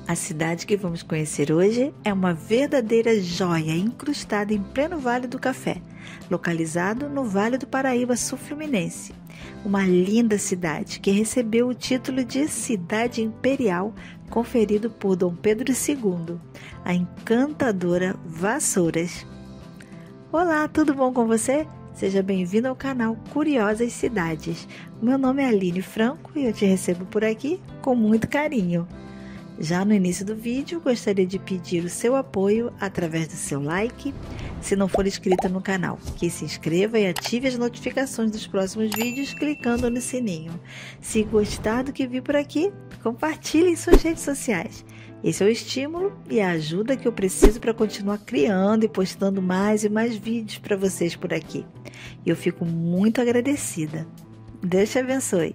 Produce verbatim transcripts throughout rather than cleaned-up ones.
A cidade que vamos conhecer hoje é uma verdadeira joia incrustada em pleno Vale do Café, localizado no Vale do Paraíba Sul-Fluminense. Uma linda cidade que recebeu o título de Cidade Imperial conferido por Dom Pedro segundo, a encantadora Vassouras. Olá, tudo bom com você? Seja bem-vindo ao canal Curiosas Cidades. Meu nome é Aline Franco e eu te recebo por aqui com muito carinho. Já no início do vídeo, gostaria de pedir o seu apoio através do seu like. Se não for inscrito no canal, que se inscreva e ative as notificações dos próximos vídeos clicando no sininho. Se gostar do que vi por aqui, compartilhe em suas redes sociais. Esse é o estímulo e a ajuda que eu preciso para continuar criando e postando mais e mais vídeos para vocês por aqui. E eu fico muito agradecida. Deus te abençoe.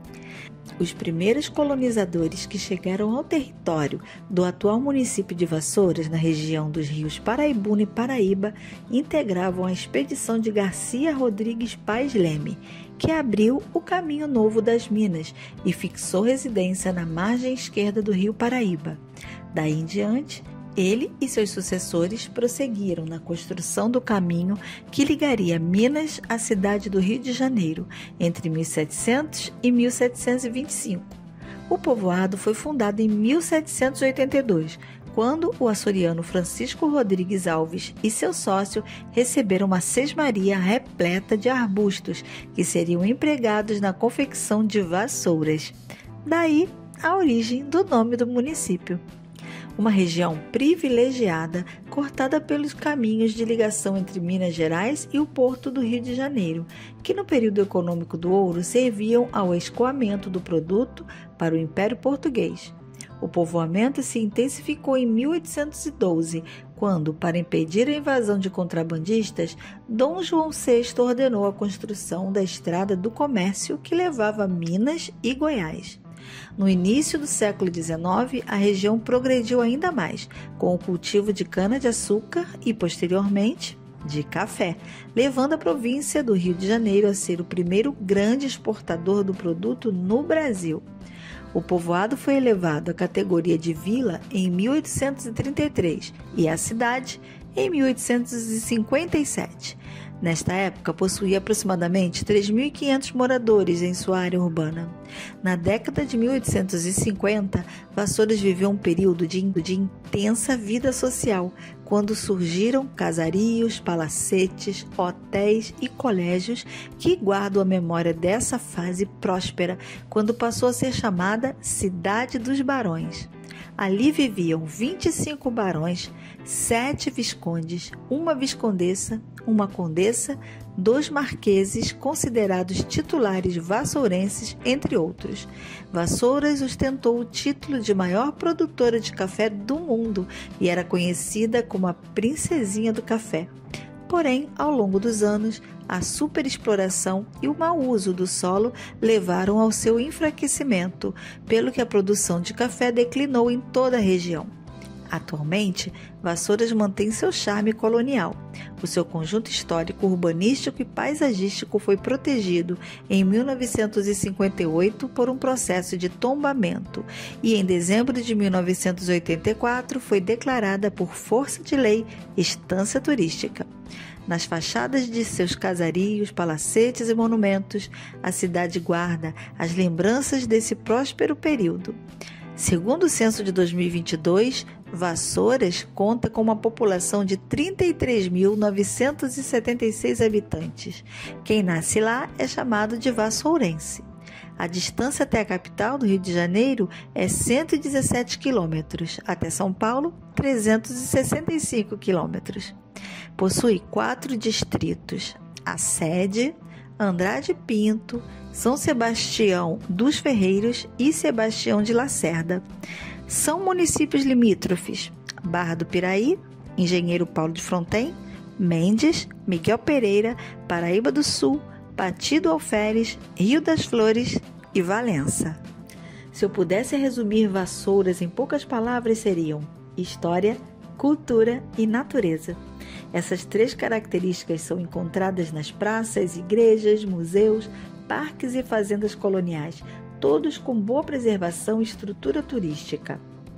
Os primeiros colonizadores que chegaram ao território do atual município de Vassouras, na região dos rios Paraibuna e Paraíba, integravam a expedição de Garcia Rodrigues Paes Leme, que abriu o Caminho Novo das Minas e fixou residência na margem esquerda do rio Paraíba. Daí em diante, ele e seus sucessores prosseguiram na construção do caminho que ligaria Minas à cidade do Rio de Janeiro entre mil e setecentos e mil setecentos e vinte e cinco. O povoado foi fundado em mil setecentos e oitenta e dois, quando o açoriano Francisco Rodrigues Alves e seu sócio receberam uma sesmaria repleta de arbustos que seriam empregados na confecção de vassouras. Daí a origem do nome do município. Uma região privilegiada, cortada pelos caminhos de ligação entre Minas Gerais e o Porto do Rio de Janeiro, que no período econômico do ouro serviam ao escoamento do produto para o Império Português. O povoamento se intensificou em mil oitocentos e doze, quando, para impedir a invasão de contrabandistas, Dom João sexto ordenou a construção da Estrada do Comércio que levava a Minas e Goiás. No início do século dezenove, a região progrediu ainda mais, com o cultivo de cana-de-açúcar e, posteriormente, de café, levando a província do Rio de Janeiro a ser o primeiro grande exportador do produto no Brasil. O povoado foi elevado à categoria de vila em mil oitocentos e trinta e três e a cidade em mil oitocentos e cinquenta e sete. Nesta época, possuía aproximadamente três mil e quinhentos moradores em sua área urbana. Na década de mil oitocentos e cinquenta, Vassouras viveu um período de, de intensa vida social, quando surgiram casarios, palacetes, hotéis e colégios que guardam a memória dessa fase próspera, quando passou a ser chamada Cidade dos Barões. Ali viviam vinte e cinco barões, sete viscondes, uma viscondessa, uma condessa, dois marqueses considerados titulares vassourenses, entre outros. Vassouras ostentou o título de maior produtora de café do mundo e era conhecida como a Princesinha do Café. Porém, ao longo dos anos, a superexploração e o mau uso do solo levaram ao seu enfraquecimento, pelo que a produção de café declinou em toda a região. Atualmente, Vassouras mantém seu charme colonial. O seu conjunto histórico, urbanístico e paisagístico foi protegido em mil novecentos e cinquenta e oito por um processo de tombamento e em dezembro de mil novecentos e oitenta e quatro foi declarada por força de lei estância turística. Nas fachadas de seus casarios, palacetes e monumentos, a cidade guarda as lembranças desse próspero período. Segundo o censo de dois mil e vinte e dois, Vassouras conta com uma população de trinta e três mil novecentos e setenta e seis habitantes. Quem nasce lá é chamado de vassourense. A distância até a capital do Rio de Janeiro é cento e dezessete quilômetros, até São Paulo, trezentos e sessenta e cinco quilômetros. Possui quatro distritos: a sede, Andrade Pinto, São Sebastião dos Ferreiros e Sebastião de Lacerda. São municípios limítrofes: Barra do Piraí, Engenheiro Paulo de Fronten, Mendes, Miguel Pereira, Paraíba do Sul, Pati do Alferes, Rio das Flores e Valença. Se eu pudesse resumir Vassouras em poucas palavras, seriam história, cultura e natureza. Essas três características são encontradas nas praças, igrejas, museus, parques e fazendas coloniais, todos com boa preservação e estrutura turística.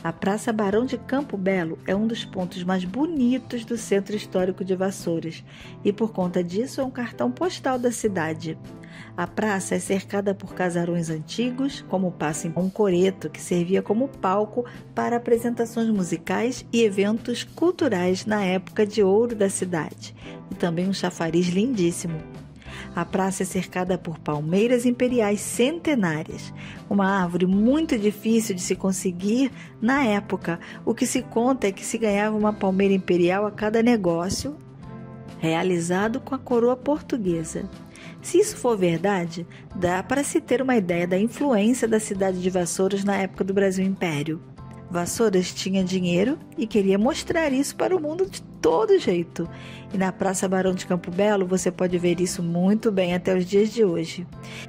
A Praça Barão de Campo Belo é um dos pontos mais bonitos do Centro Histórico de Vassouras e, por conta disso, é um cartão postal da cidade. A praça é cercada por casarões antigos, como o Paço em um coreto, que servia como palco para apresentações musicais e eventos culturais na época de ouro da cidade, e também um chafariz lindíssimo. A praça é cercada por palmeiras imperiais centenárias, uma árvore muito difícil de se conseguir na época. O que se conta é que se ganhava uma palmeira imperial a cada negócio realizado com a coroa portuguesa. Se isso for verdade, dá para se ter uma ideia da influência da cidade de Vassouras na época do Brasil Império. Vassouras tinha dinheiro e queria mostrar isso para o mundo de todo jeito. E na Praça Barão de Campo Belo você pode ver isso muito bem até os dias de hoje.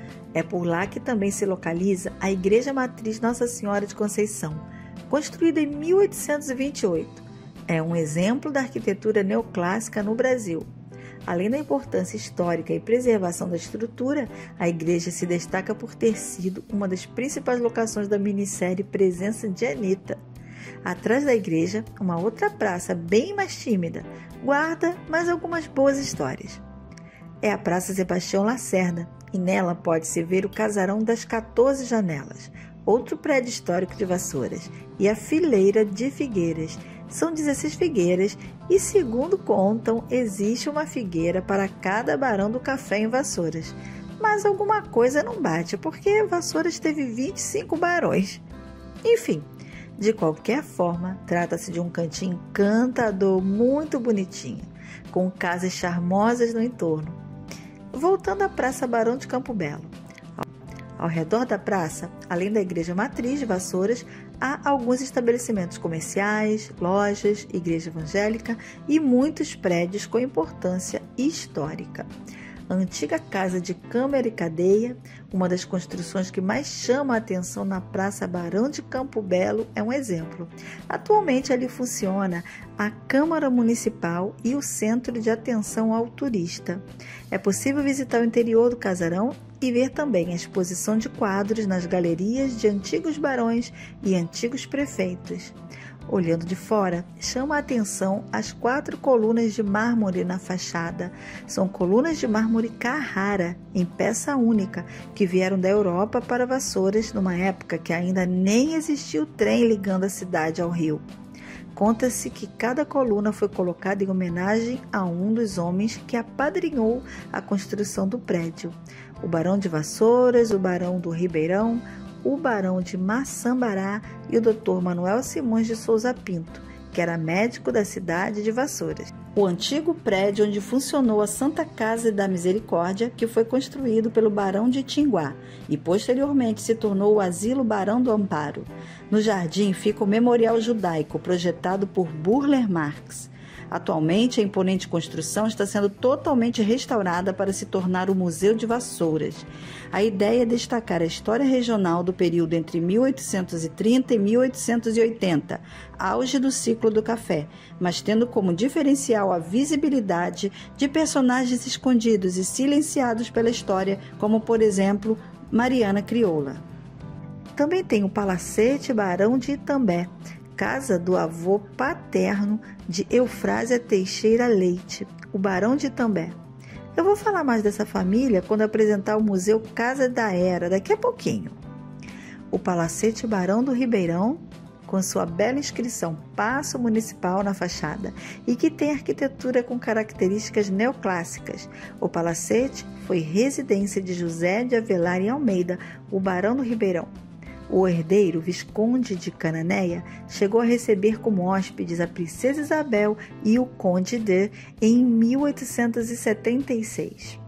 É por lá que também se localiza a Igreja Matriz Nossa Senhora de Conceição, construída em mil oitocentos e vinte e oito. É um exemplo da arquitetura neoclássica no Brasil. Além da importância histórica e preservação da estrutura, a igreja se destaca por ter sido uma das principais locações da minissérie Presença de Anitta. Atrás da igreja, uma outra praça bem mais tímida, guarda mais algumas boas histórias. É a Praça Sebastião Lacerda, e nela pode-se ver o Casarão das quatorze Janelas, outro prédio histórico de Vassouras, e a Fileira de Figueiras. São dezesseis figueiras e, segundo contam, existe uma figueira para cada barão do café em Vassouras. Mas alguma coisa não bate, porque Vassouras teve vinte e cinco barões. Enfim, de qualquer forma, trata-se de um cantinho encantador, muito bonitinho, com casas charmosas no entorno. Voltando à Praça Barão de Campo Belo. Ao redor da praça, além da Igreja Matriz de Vassouras, há alguns estabelecimentos comerciais, lojas, igreja evangélica e muitos prédios com importância histórica. A antiga Casa de Câmara e Cadeia, uma das construções que mais chama a atenção na Praça Barão de Campo Belo, é um exemplo. Atualmente ali funciona a Câmara Municipal e o Centro de Atenção ao Turista. É possível visitar o interior do casarão e ver também a exposição de quadros nas galerias de antigos barões e antigos prefeitos. Olhando de fora, chama a atenção as quatro colunas de mármore na fachada. São colunas de mármore Carrara, em peça única, que vieram da Europa para Vassouras numa época que ainda nem existia o trem ligando a cidade ao rio. Conta-se que cada coluna foi colocada em homenagem a um dos homens que apadrinhou a construção do prédio. O Barão de Vassouras, o Barão do Ribeirão, o Barão de Maçambará e o doutor Manuel Simões de Souza Pinto, que era médico da cidade de Vassouras. O antigo prédio onde funcionou a Santa Casa da Misericórdia, que foi construído pelo Barão de Tinguá e posteriormente se tornou o Asilo Barão do Amparo. No jardim fica o Memorial Judaico, projetado por Burle Marx. Atualmente, a imponente construção está sendo totalmente restaurada para se tornar o Museu de Vassouras. A ideia é destacar a história regional do período entre mil oitocentos e trinta e mil oitocentos e oitenta, auge do ciclo do café, mas tendo como diferencial a visibilidade de personagens escondidos e silenciados pela história, como, por exemplo, Mariana Crioula. Também tem o Palacete Barão de Itambé, casa do avô paterno de Eufrásia Teixeira Leite, o Barão de Itambé. Eu vou falar mais dessa família quando apresentar o Museu Casa da Era, daqui a pouquinho. O Palacete Barão do Ribeirão, com sua bela inscrição Paço Municipal na fachada e que tem arquitetura com características neoclássicas. O palacete foi residência de José de Avelar e Almeida, o Barão do Ribeirão. O herdeiro Visconde de Cananéia chegou a receber como hóspedes a princesa Isabel e o conde de em mil oitocentos e setenta e seis.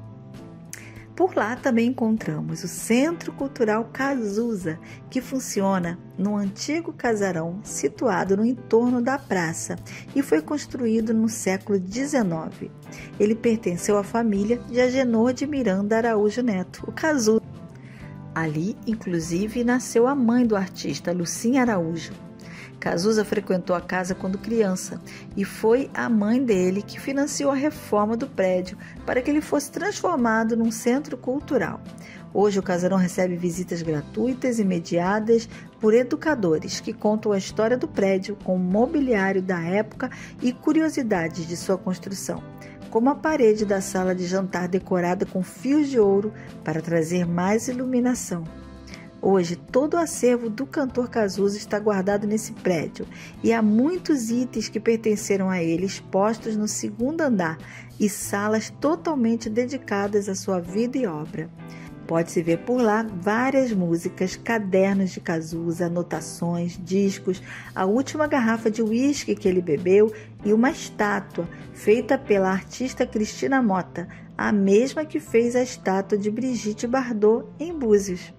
Por lá também encontramos o Centro Cultural Cazuza, que funciona no antigo casarão situado no entorno da praça e foi construído no século dezenove. Ele pertenceu à família de Agenor de Miranda Araújo Neto, o Cazuza. Ali, inclusive, nasceu a mãe do artista, Lucinha Araújo. Cazuza frequentou a casa quando criança e foi a mãe dele que financiou a reforma do prédio para que ele fosse transformado num centro cultural. Hoje o casarão recebe visitas gratuitas e mediadas por educadores que contam a história do prédio com o mobiliário da época e curiosidades de sua construção, como a parede da sala de jantar decorada com fios de ouro para trazer mais iluminação. Hoje, todo o acervo do cantor Cazuza está guardado nesse prédio e há muitos itens que pertenceram a ele expostos no segundo andar e salas totalmente dedicadas à sua vida e obra. Pode-se ver por lá várias músicas, cadernos de Cazuza, anotações, discos, a última garrafa de uísque que ele bebeu e uma estátua feita pela artista Cristina Mota, a mesma que fez a estátua de Brigitte Bardot em Búzios.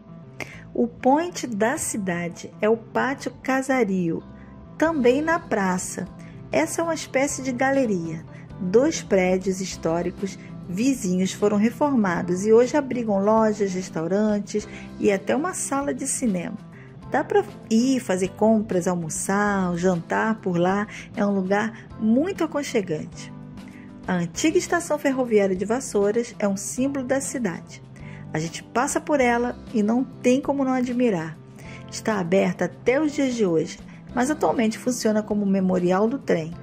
O point da cidade é o Pátio Casario, também na praça. Essa é uma espécie de galeria. Dois prédios históricos vizinhos foram reformados e hoje abrigam lojas, restaurantes e até uma sala de cinema. Dá para ir fazer compras, almoçar, jantar por lá. É um lugar muito aconchegante. A antiga estação ferroviária de Vassouras é um símbolo da cidade. A gente passa por ela e não tem como não admirar. Está aberta até os dias de hoje, mas atualmente funciona como memorial do trem.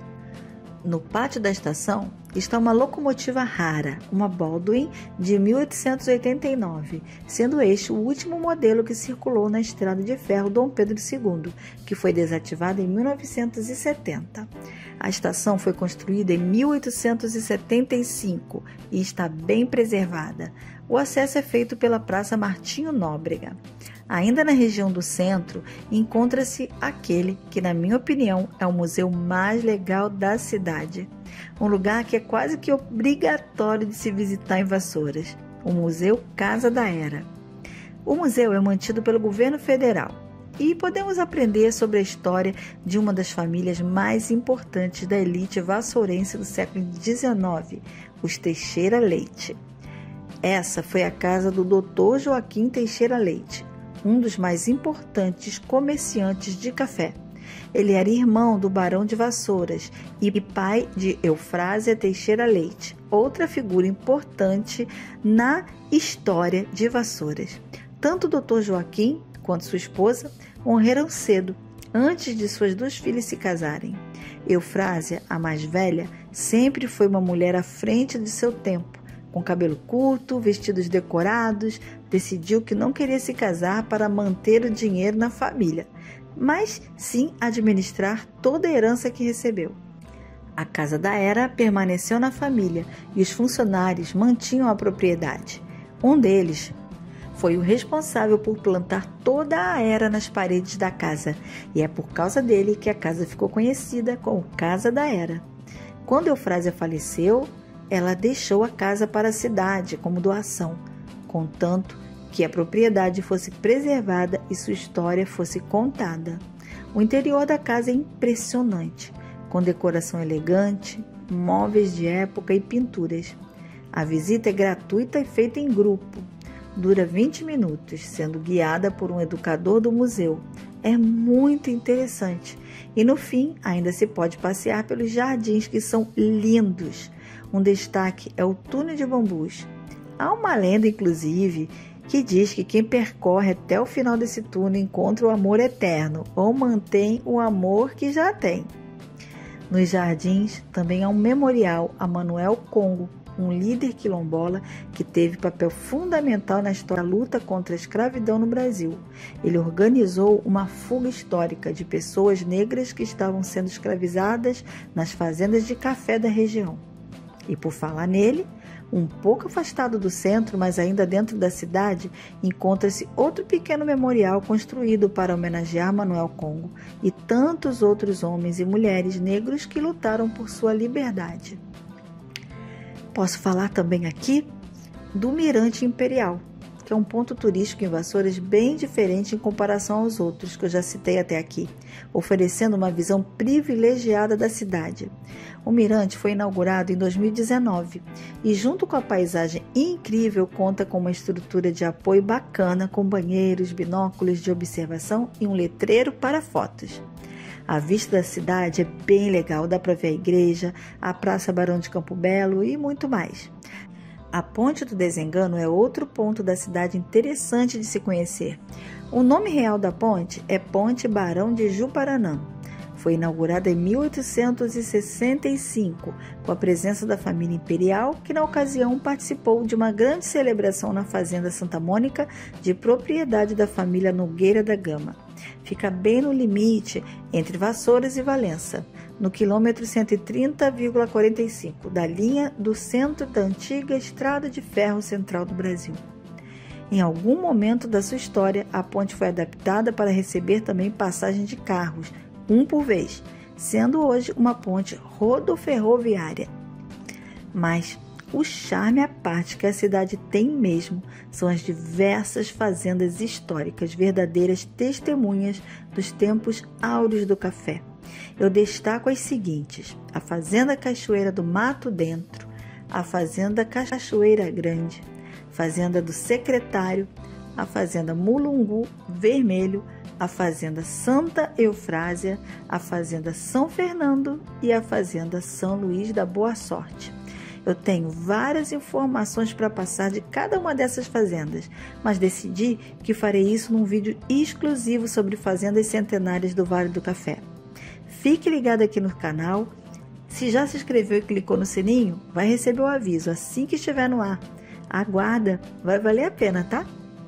No pátio da estação está uma locomotiva rara, uma Baldwin de mil oitocentos e oitenta e nove, sendo este o último modelo que circulou na estrada de ferro Dom Pedro segundo, que foi desativada em mil novecentos e setenta. A estação foi construída em mil oitocentos e setenta e cinco e está bem preservada. O acesso é feito pela Praça Martinho Nóbrega. Ainda na região do centro, encontra-se aquele que, na minha opinião, é o museu mais legal da cidade. Um lugar que é quase que obrigatório de se visitar em Vassouras, o Museu Casa da Era. O museu é mantido pelo governo federal e podemos aprender sobre a história de uma das famílias mais importantes da elite vassourense do século dezenove, os Teixeira Leite. Essa foi a casa do doutor Joaquim Teixeira Leite, um dos mais importantes comerciantes de café. Ele era irmão do Barão de Vassouras e pai de Eufrásia Teixeira Leite, outra figura importante na história de Vassouras. Tanto o doutor Joaquim quanto sua esposa morreram cedo, antes de suas duas filhas se casarem. Eufrásia, a mais velha, sempre foi uma mulher à frente de seu tempo. Com cabelo curto, vestidos decorados, decidiu que não queria se casar para manter o dinheiro na família, mas sim administrar toda a herança que recebeu. A Casa da Era permaneceu na família e os funcionários mantinham a propriedade. Um deles foi o responsável por plantar toda a era nas paredes da casa, e é por causa dele que a casa ficou conhecida como Casa da Era. Quando Eufrásia faleceu, ela deixou a casa para a cidade como doação, contanto que a propriedade fosse preservada e sua história fosse contada. O interior da casa é impressionante, com decoração elegante, móveis de época e pinturas. A visita é gratuita e feita em grupo. Dura vinte minutos, sendo guiada por um educador do museu. É muito interessante. E no fim, ainda se pode passear pelos jardins, que são lindos. Um destaque é o túnel de bambus. Há uma lenda, inclusive, que diz que quem percorre até o final desse túnel encontra o amor eterno ou mantém o amor que já tem. Nos jardins também há um memorial a Manuel Congo, um líder quilombola que teve papel fundamental na história da luta contra a escravidão no Brasil. Ele organizou uma fuga histórica de pessoas negras que estavam sendo escravizadas nas fazendas de café da região. E por falar nele, um pouco afastado do centro, mas ainda dentro da cidade, encontra-se outro pequeno memorial construído para homenagear Manuel Congo e tantos outros homens e mulheres negros que lutaram por sua liberdade. Posso falar também aqui do Mirante Imperial, que é um ponto turístico em Vassouras bem diferente em comparação aos outros que eu já citei até aqui, oferecendo uma visão privilegiada da cidade. O mirante foi inaugurado em dois mil e dezenove e, junto com a paisagem incrível, conta com uma estrutura de apoio bacana, com banheiros, binóculos de observação e um letreiro para fotos. A vista da cidade é bem legal, dá para ver a igreja, a Praça Barão de Campo Belo e muito mais. A Ponte do Desengano é outro ponto da cidade interessante de se conhecer. O nome real da ponte é Ponte Barão de Ju-Paraná. Foi inaugurada em mil oitocentos e sessenta e cinco, com a presença da família imperial, que na ocasião participou de uma grande celebração na Fazenda Santa Mônica, de propriedade da família Nogueira da Gama. Fica bem no limite entre Vassouras e Valença, no quilômetro cento e trinta vírgula quarenta e cinco da linha do centro da antiga Estrada de Ferro Central do Brasil. Em algum momento da sua história, a ponte foi adaptada para receber também passagem de carros, um por vez, sendo hoje uma ponte rodoferroviária. Mas o charme à parte que a cidade tem mesmo são as diversas fazendas históricas, verdadeiras testemunhas dos tempos áureos do café. Eu destaco as seguintes: a Fazenda Cachoeira do Mato Dentro, a Fazenda Cachoeira Grande, Fazenda do Secretário, a Fazenda Mulungu Vermelho, a Fazenda Santa Eufrásia, a Fazenda São Fernando e a Fazenda São Luís da Boa Sorte. Eu tenho várias informações para passar de cada uma dessas fazendas, mas decidi que farei isso num vídeo exclusivo sobre fazendas centenárias do Vale do Café. Fique ligado aqui no canal. Se já se inscreveu e clicou no sininho, vai receber o aviso assim que estiver no ar. Aguarda, vai valer a pena, tá?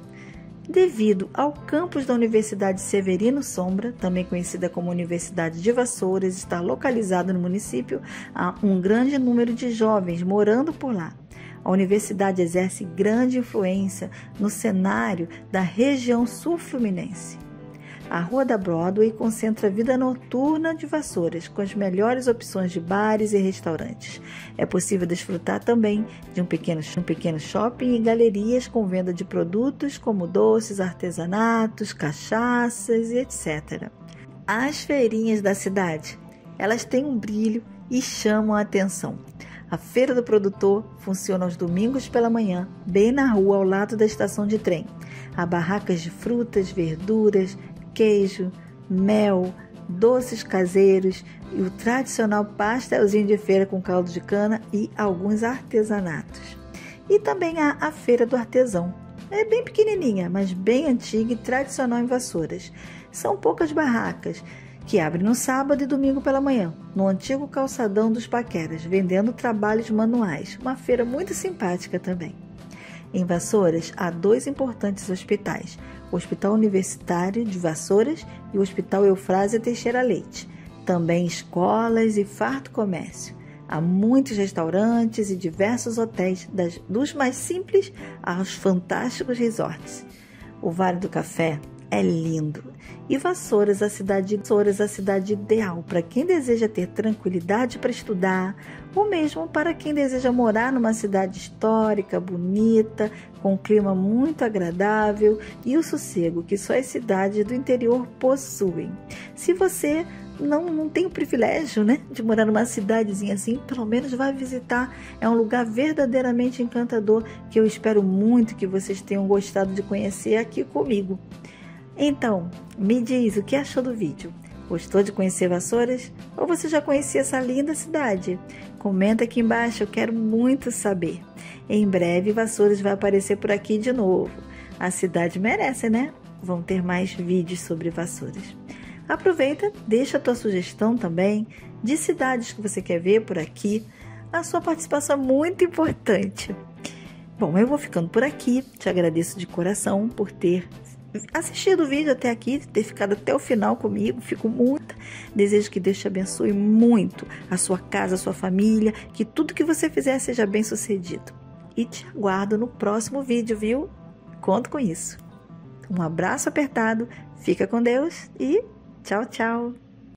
Devido ao campus da Universidade Severino Sombra, também conhecida como Universidade de Vassouras, estar localizado no município, há um grande número de jovens morando por lá. A universidade exerce grande influência no cenário da região sul-fluminense. A Rua da Broadway concentra a vida noturna de Vassouras, com as melhores opções de bares e restaurantes. É possível desfrutar também de um pequeno, um pequeno shopping e galerias com venda de produtos como doces, artesanatos, cachaças e etcétera. As feirinhas da cidade, elas têm um brilho e chamam a atenção. A Feira do Produtor funciona aos domingos pela manhã, bem na rua ao lado da estação de trem. Há barracas de frutas, verduras, queijo, mel, doces caseiros e o tradicional pastelzinho de feira com caldo de cana e alguns artesanatos. E também há a Feira do Artesão. É bem pequenininha, mas bem antiga e tradicional em Vassouras. São poucas barracas, que abrem no sábado e domingo pela manhã, no antigo calçadão dos Paqueras, vendendo trabalhos manuais. Uma feira muito simpática também. Em Vassouras, há dois importantes hospitais, o Hospital Universitário de Vassouras e o Hospital Eufrásia Teixeira Leite. Também escolas e farto comércio. Há muitos restaurantes e diversos hotéis, das, dos mais simples aos fantásticos resorts. O Vale do Café é lindo. E Vassouras, a cidade, Vassouras, a cidade ideal para quem deseja ter tranquilidade para estudar, ou mesmo para quem deseja morar numa cidade histórica, bonita, com um clima muito agradável e o sossego que só as cidades do interior possuem. Se você não, não tem o privilégio, né, de morar numa cidadezinha assim, pelo menos vai visitar. É um lugar verdadeiramente encantador que eu espero muito que vocês tenham gostado de conhecer aqui comigo. Então, me diz o que achou do vídeo. Gostou de conhecer Vassouras? Ou você já conhecia essa linda cidade? Comenta aqui embaixo, eu quero muito saber. Em breve, Vassouras vai aparecer por aqui de novo. A cidade merece, né? Vão ter mais vídeos sobre Vassouras. Aproveita, deixa a tua sugestão também de cidades que você quer ver por aqui. A sua participação é muito importante. Bom, eu vou ficando por aqui. Te agradeço de coração por ter assistido o vídeo até aqui, ter ficado até o final comigo. Fico muito. Desejo que Deus te abençoe muito, a sua casa, a sua família, que tudo que você fizer seja bem sucedido. E te aguardo no próximo vídeo, viu? Conto com isso. Um abraço apertado, fica com Deus e tchau, tchau!